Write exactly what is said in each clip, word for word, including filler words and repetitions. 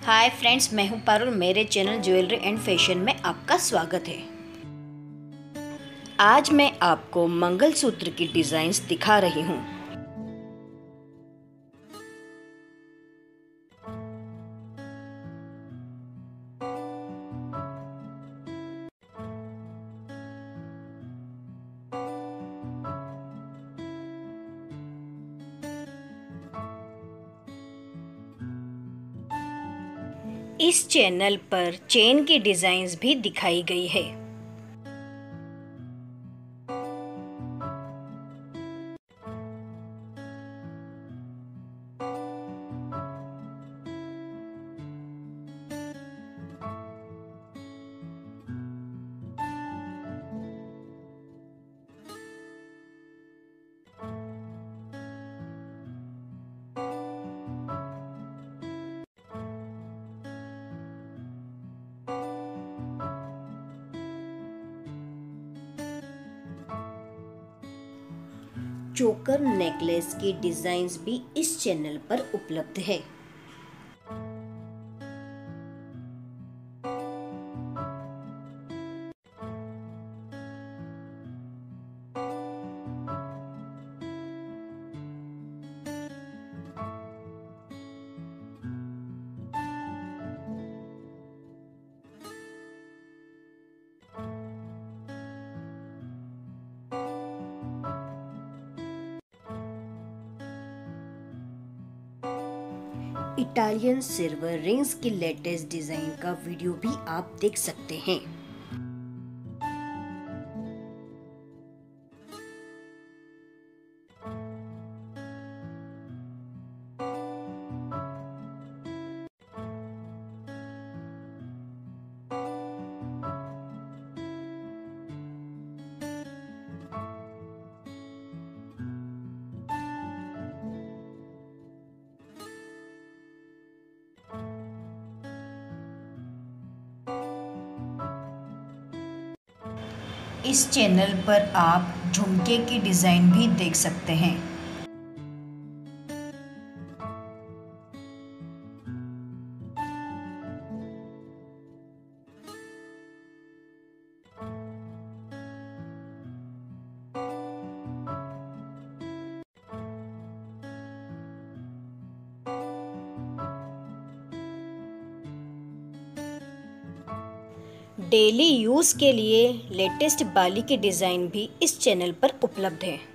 Hi friends, मैं हूं पारुल। मेरे चैनल ज्वेलरी एंड फैशन में आपका स्वागत है। आज मैं आपको मंगलसूत्र की डिज़ाइंस दिखा रही हूं। इस चैनल पर चेन की डिज़ाइंस भी दिखाई गई है। चोकर नेकलेस की डिज़ाइंस भी इस चैनल पर उपलब्ध है। इटालियन सिल्वर रिंग्स की लेटेस्ट डिजाइन का वीडियो भी आप देख सकते हैं। इस चैनल पर आप झुमके की डिज़ाइन भी देख सकते हैं। डेली यूज़ के लिए लेटेस्ट बाली की डिज़ाइन भी इस चैनल पर उपलब्ध है।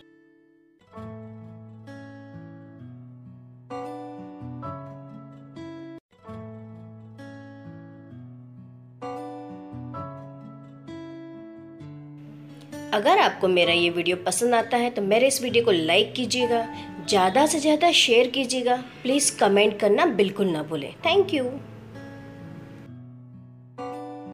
अगर आपको मेरा ये वीडियो पसंद आता है तो मेरे इस वीडियो को लाइक कीजिएगा, ज़्यादा से ज़्यादा शेयर कीजिएगा। प्लीज़ कमेंट करना बिल्कुल ना भूलें। Thank you.